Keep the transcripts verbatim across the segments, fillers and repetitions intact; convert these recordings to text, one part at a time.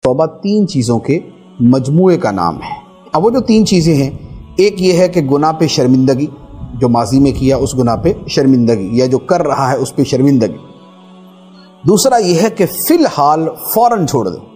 توبہ تین چیزوں کے مجموعے کا نام ہے۔ اب وہ جو تین چیزیں ہیں، ایک یہ ہے کہ گناہ پہ شرمندگی، جو ماضی میں کیا اس گناہ پہ شرمندگی، یا جو کر رہا ہے اس پہ شرمندگی۔ دوسرا یہ ہے کہ فی الحال فوراً چھوڑ دے،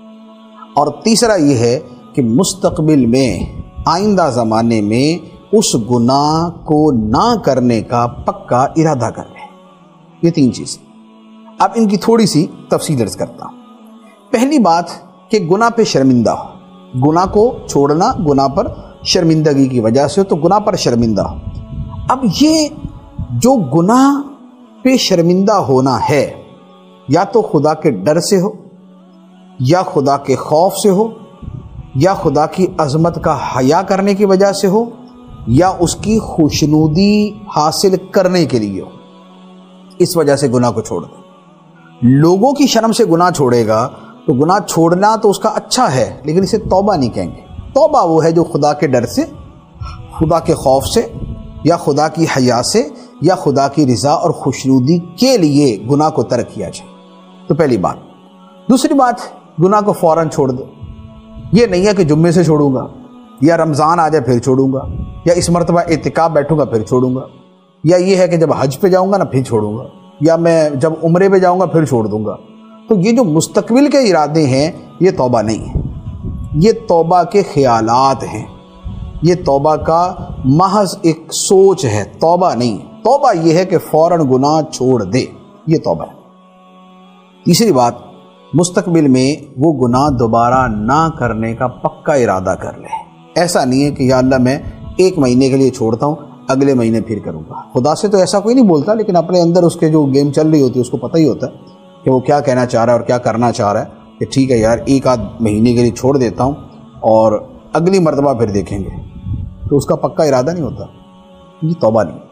اور تیسرا یہ ہے کہ مستقبل میں، آئندہ زمانے میں اس گناہ کو نہ کرنے کا پکا ارادہ کر لے۔ یہ تین چیزیں۔ اب ان کی تھوڑی سی تفصیل عرض کرتا ہوں۔ پہلی بات کہ گناہ پہ شرمندہ ہو، گناہ کو چھوڑنا گناہ پر شرمندگی کی وجہ سے ہو تو گناہ پر شرمندہ ہو۔ اب یہ جو گناہ پہ شرمندہ ہونا ہے، یا تو خدا کے ڈر سے ہو، یا خدا کے خوف سے ہو، یا خدا کی عظمت کا حیا کرنے کی وجہ سے ہو، یا اس کی خوشنودی حاصل کرنے کے لیے ہو، اس وجہ سے گناہ کو چھوڑ دے۔ لوگوں کی شرم سے گناہ چھوڑے گا تو گناہ چھوڑنا تو اس کا اچھا ہے، لیکن اسے توبہ نہیں کہیں گے۔ توبہ وہ ہے جو خدا کے ڈر سے، خدا کے خوف سے، یا خدا کی حیا سے، یا خدا کی رضا اور خوشنودی کے لیے گناہ کو ترک کیا جائے۔ تو پہلی بات۔ دوسری بات، گناہ کو فوراً چھوڑ دے۔ یہ نہیں ہے کہ جمعے سے چھوڑوں گا، یا رمضان آ جائے پھر چھوڑوں گا، یا اس مرتبہ اعتکاف بیٹھوں گا پھر چھوڑوں گا، یا یہ ہے کہ جب حج پہ جاؤں گا نا پھر چھوڑوں گا، یا میں جب عمرے پہ جاؤں گا پھر چھوڑ دوں گا۔ تو یہ جو مستقبل کے ارادے ہیں یہ توبہ نہیں ہے، یہ توبہ کے خیالات ہیں، یہ توبہ کا محض ایک سوچ ہے، توبہ نہیں۔ توبہ یہ ہے کہ فوراً گناہ چھوڑ دے، یہ توبہ ہے۔ تیسری بات، مستقبل میں وہ گناہ دوبارہ نہ کرنے کا پکا ارادہ کر لے۔ ایسا نہیں ہے کہ یا اللہ میں ایک مہینے کے لیے چھوڑتا ہوں، اگلے مہینے پھر کروں گا۔ خدا سے تو ایسا کوئی نہیں بولتا، لیکن اپنے اندر اس کے جو گیم چل رہی ہوتی ہے اس کو پتہ ہی ہوتا ہے کہ وہ کیا کہنا چاہ رہا ہے اور کیا کرنا چاہ رہا ہے، کہ ٹھیک ہے یار ایک آدھ مہینے کے لیے چھوڑ دیتا ہوں اور اگلی مرتبہ پھر دیکھیں گے، تو اس کا پکا ارادہ نہیں ہوتا، یہ توبہ نہیں۔